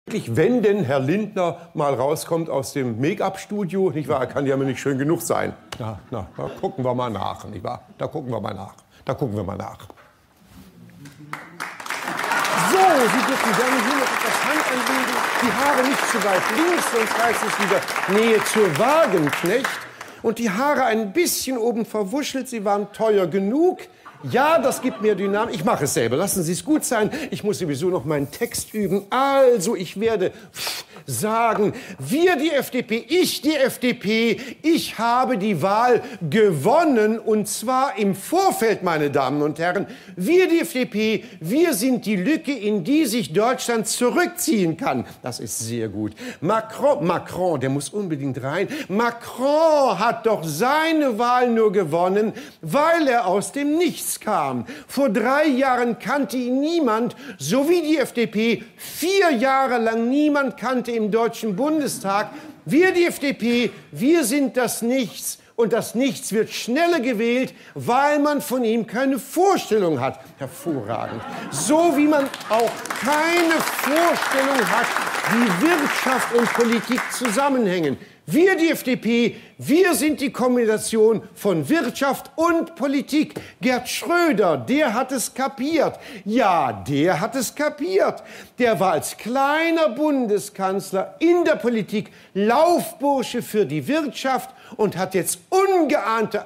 Wenn denn Herr Lindner mal rauskommt aus dem Make-up-Studio, nicht wahr? Kann ja mir nicht schön genug sein. Na, da gucken wir mal nach, nicht wahr? Da gucken wir mal nach. So, Sie dürfen gerne hier noch etwas Hand anlegen. Die Haare nicht zu weit links, sonst heißt es wieder Nähe zur Wagenknecht. Und die Haare ein bisschen oben verwuschelt, sie waren teuer genug. Ja, das gibt mir Dynamik. Ich mache es selber. Lassen Sie es gut sein. Ich muss sowieso noch meinen Text üben. Also, ich werde sagen, wir die FDP, ich die FDP, ich habe die Wahl gewonnen. Und zwar im Vorfeld, meine Damen und Herren. Wir die FDP, wir sind die Lücke, in die sich Deutschland zurückziehen kann. Das ist sehr gut. Macron, der muss unbedingt rein. Macron hat doch seine Wahl nur gewonnen, weil er aus dem Nichts kam. Vor 3 Jahren kannte ihn niemand, so wie die FDP 4 Jahre lang niemand kannte im Deutschen Bundestag. Wir, die FDP, wir sind das Nichts. Und das Nichts wird schneller gewählt, weil man von ihm keine Vorstellung hat. Hervorragend. So wie man auch keine Vorstellung hat, wie Wirtschaft und Politik zusammenhängen. Wir, die FDP, wir sind die Kombination von Wirtschaft und Politik. Gerd Schröder, der hat es kapiert. Ja, der hat es kapiert. Der war als kleiner Bundeskanzler in der Politik Laufbursche für die Wirtschaft und hat jetzt ungeahnte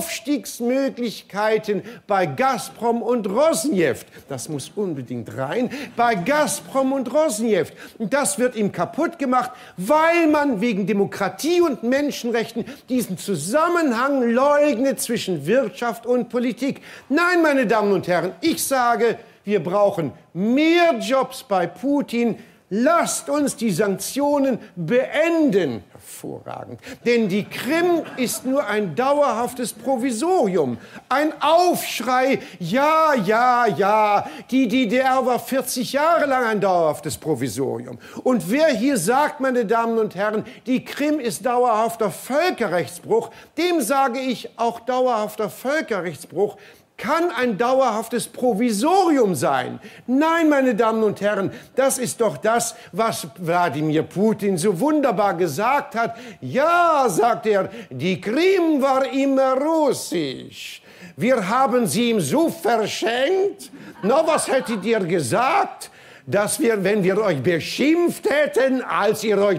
Aufstiegsmöglichkeiten bei Gazprom und Rosneft. Das muss unbedingt rein. Bei Gazprom und Rosneft. Das wird ihm kaputt gemacht, weil man wegen Demokratie und Menschenrechten diesen Zusammenhang leugnet zwischen Wirtschaft und Politik. Nein, meine Damen und Herren, ich sage, wir brauchen mehr Jobs bei Putin. Lasst uns die Sanktionen beenden. Hervorragend. Denn die Krim ist nur ein dauerhaftes Provisorium. Ein Aufschrei. Ja, ja, ja. Die DDR war 40 Jahre lang ein dauerhaftes Provisorium. Und wer hier sagt, meine Damen und Herren, die Krim ist dauerhafter Völkerrechtsbruch, dem sage ich auch dauerhafter Völkerrechtsbruch kann ein dauerhaftes Provisorium sein. Nein, meine Damen und Herren, das ist doch das, was Wladimir Putin so wunderbar gesagt hat. Ja, sagt er, die Krim war immer russisch. Wir haben sie ihm so verschenkt. Na, was hättet ihr gesagt? Dass wir, wenn wir euch beschimpft hätten, als ihr euch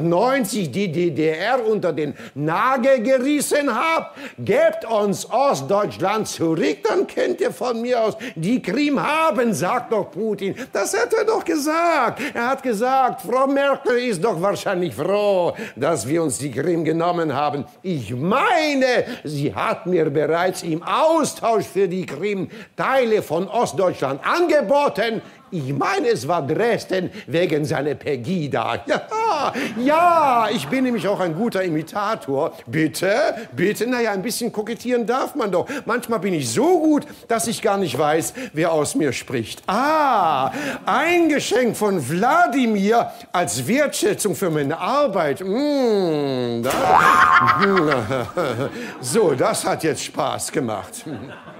1990 die DDR unter den Nagel gerissen habt, gebt uns Ostdeutschland zurück, dann könnt ihr von mir aus die Krim haben, sagt doch Putin. Das hat er doch gesagt. Er hat gesagt, Frau Merkel ist doch wahrscheinlich froh, dass wir uns die Krim genommen haben. Ich meine, sie hat mir bereits im Austausch für die Krim Teile von Ostdeutschland angeboten. Ich meine, es war Dresden wegen seiner Pegida. Ja, ja, ich bin nämlich auch ein guter Imitator. Bitte, bitte, naja, ein bisschen kokettieren darf man doch. Manchmal bin ich so gut, dass ich gar nicht weiß, wer aus mir spricht. Ah, ein Geschenk von Wladimir als Wertschätzung für meine Arbeit. So, das hat jetzt Spaß gemacht.